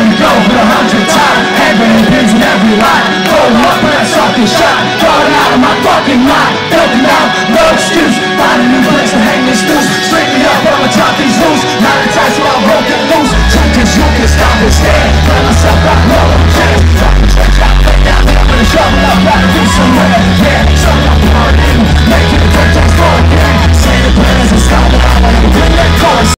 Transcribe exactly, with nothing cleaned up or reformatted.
you go for a hundred times. Handwritten pins in every line. Going up when I fucking shot. Got out of my fucking mind. Broken down, no excuse. Find a new place to hang this noose. Straight me up, I'ma drop these rules. Not attached to our broken loose. Check this, you can stop and stand. Let myself out.